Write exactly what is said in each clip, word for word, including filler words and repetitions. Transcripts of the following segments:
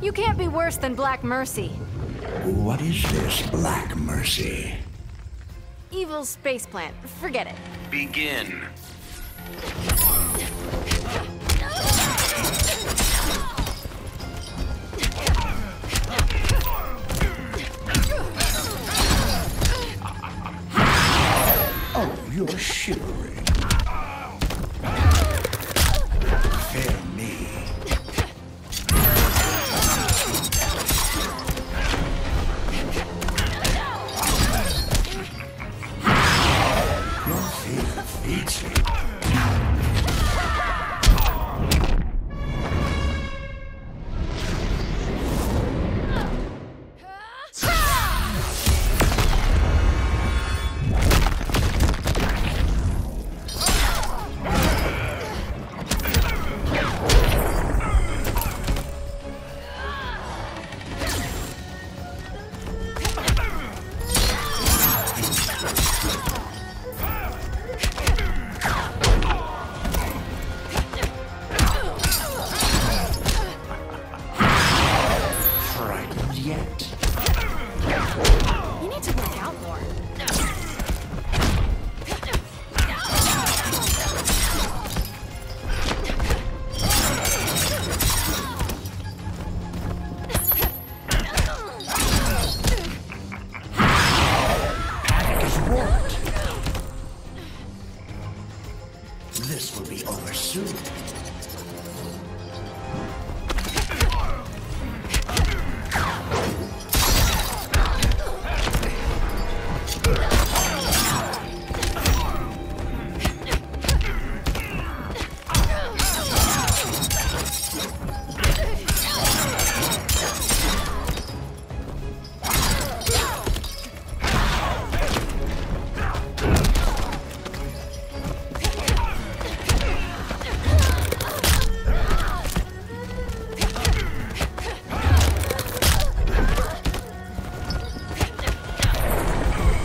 You can't be worse than Black Mercy. What is this Black Mercy? Evil space plant. Forget it. Begin. Oh, you're shivering. Fear me. Your fear feeds me. Yet. You need to work out more. Panic is warped. This will be over soon.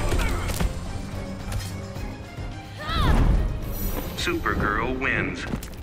Supergirl wins.